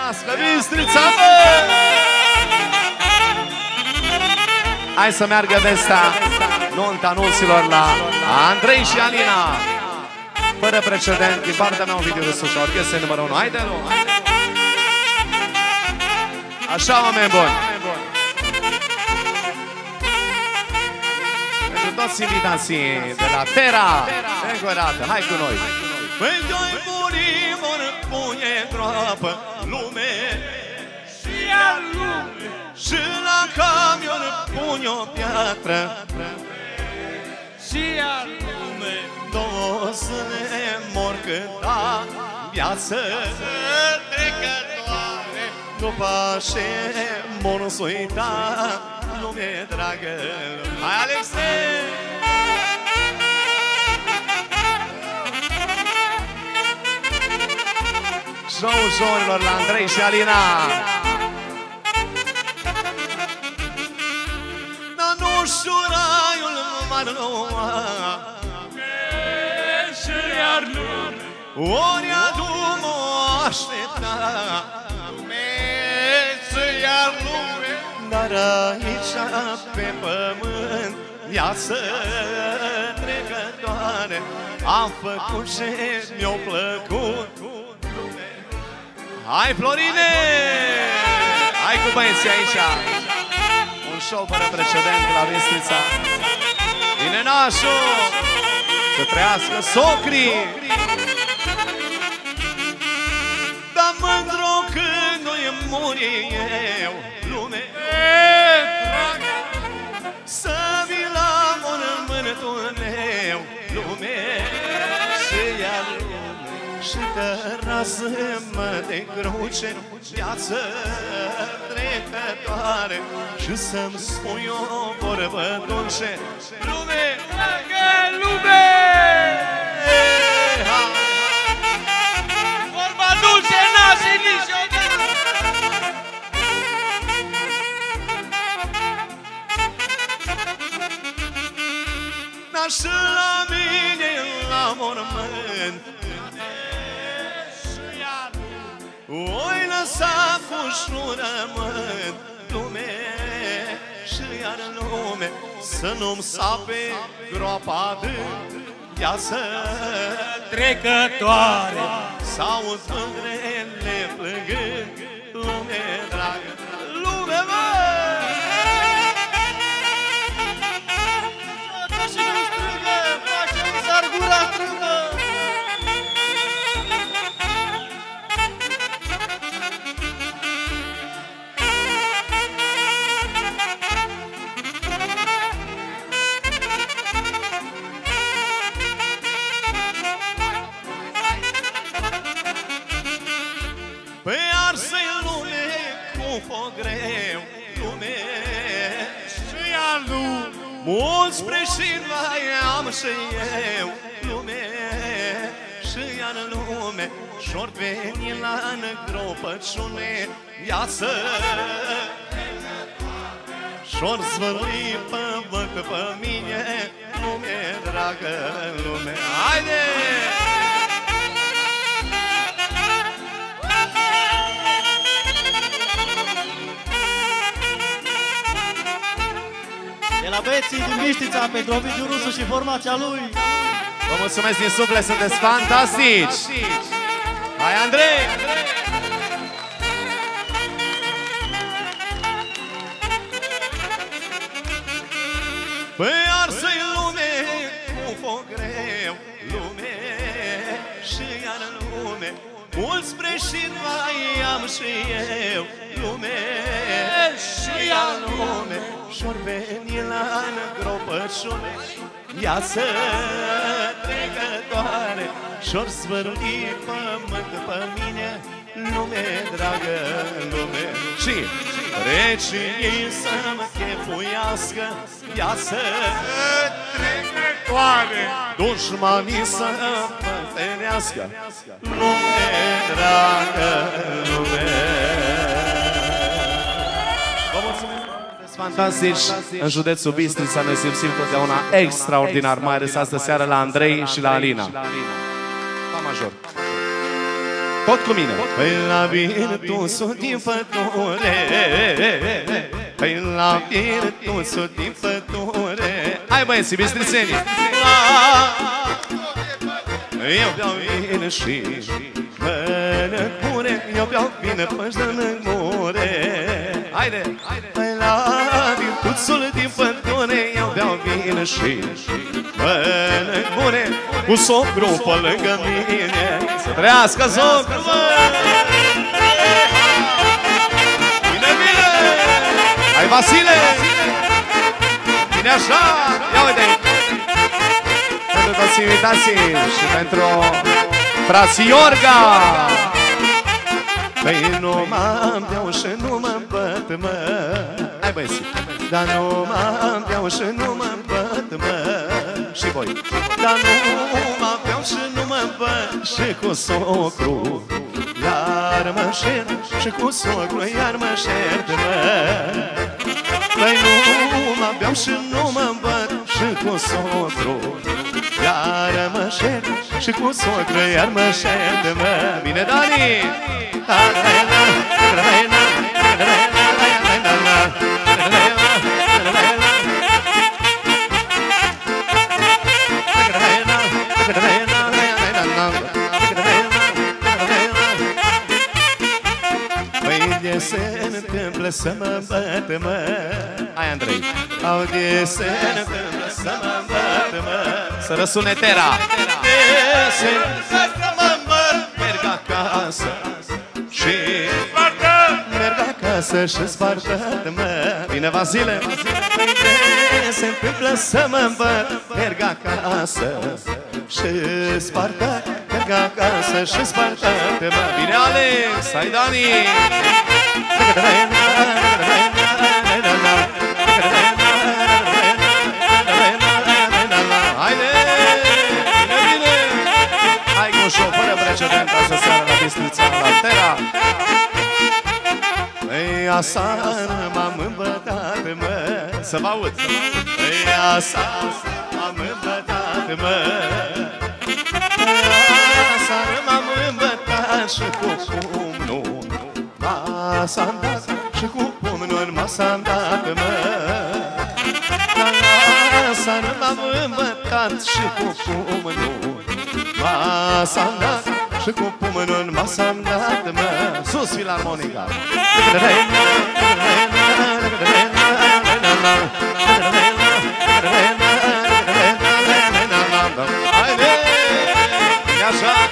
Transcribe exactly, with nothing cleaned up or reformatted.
trăiască Bistrița! Hai să meargă vestea nunta anunților la Andrei și Alina. Fără precedent, din partea mea un video de sus, orchestra numărul unu. Haide, nu! Așa, oameni buni! Pentru toți invitații de la Terra, încă o dată, hai cu noi! Păi doi muri vor pune groapă lume și a lume și la camion pune o piatră și a lume două să ne mor cânta viață trecătoare după ce mor nu-s uita lume dragă. Hai, Alexei! Show jorilor la Andrei și Alina. Dar nu știu raiul m-ar lua și iar lume ori adu mă aștepta și iar lume. Dar aici pe pământ viață trecătoare am făcut ce mi-a plăcut. Hai, Florine! Hai cu băieții aici! Un show fără precedent la Bistrița. Vine nașul! Să trăiască socrii! Dar mândru când nu-i muri eu, lume dragă, să vi la mormântul meu, lume și iar și terasă-mă de cruce, viață trecătoare și să-mi spui o vorbă dulce, lume, dragă, lume! Vorba dulce n-azi niciodată! Dar și la mine la mormânt oi lăsa cu șurământ lume și iar lume să nu-mi sape groapa de viață trecătoare sau mândrele plângând lume dragă, lume mă! Și nu strigă, face-mi sar gura strângă. Greu, lume și iar lume mulți preșini mai am și eu, lume și iar lume și-or veni la îngropăciune viață și-or zvălui pământ pe mine, lume dragă, lume. Haide! De la băieții din Bistrița pentru Ovidiu Rusu și formația lui. Vă mulțumesc din suflet, sunteți fantastici! Hai, Andrei! Păi arsă-i lume cu foc greu, lume și iar lume mulți preșini mai am și eu, lume și iar lume și-or veni la îngropăciune viață trecătoare și-or zvârli pământ pe mine, lume dragă, lume. Și recinii să-mi chefuiască viață trecătoare, dușmanii să-mă întâlnească, lume dragă, lume. Vă mulțumesc! Fantastici, în județul Bistrița ne simțim totdeauna extraordinar, mai ales astă seară la Andrei și la Alina. Pa major! tot cu mine. Păi la virtusul din pădure, păi la virtusul din pădure. Hai băieții, bistrițenii. Eu beau vin și mănânc mure, eu beau vin până-și dă-n mure. Haide! Păi la virtuțul din pădure, eu beau vin și mănânc mure, cu socru pe lângă mine. Să trăiască socru, mă! Bine, bine! Hai, Vasile! Bine așa! Ia uite! Pentru toți invitații și pentru frații Iorga! Păi nu mă beau și nu mă băt, mă. Hai băieți! Dar nu mă beau și nu mă băt, mă. Și voi! Dar nu mă beau și nu mă băt, și cu socru iar mă șert, și cu socru iar mă șert, mă. Păi nu mă beau și nu mă băt, și cu socru iar mă șert, și cu socru iar mă șert, mă. Bine, Dani! Păi de se întâmplă să mă bată, mă. Hai, Andrei! Au de se întâmplă să mă bată, mă. Să răsune Tera! De se întâmplă să mă bată, merg acasă și merg acasă și spartă, mă. Bine, Vasile! De se întâmplă să mă bată, merg acasă și spartă, merg acasă și spartă, mă. Bine, Alex! Hai, Dani! Haide! Bine, bine! Hai cu un show fără precedent astă seară la Bistrița, la Tera. Păi aseară m-am îmbătat, mă. Să vă aud! Păi aseară m-am îmbătat, mă. Aseară m-am îmbătat și cu pumnul m-a-s-am dat, și cu pumnul m-a-s-am dat, mă. Aseară m-am îmbătat și cu pumnul m-a-s-am dat, și cu pumnul m-a-s-am dat, mă. Sus, filarmonica! Haide! E așa!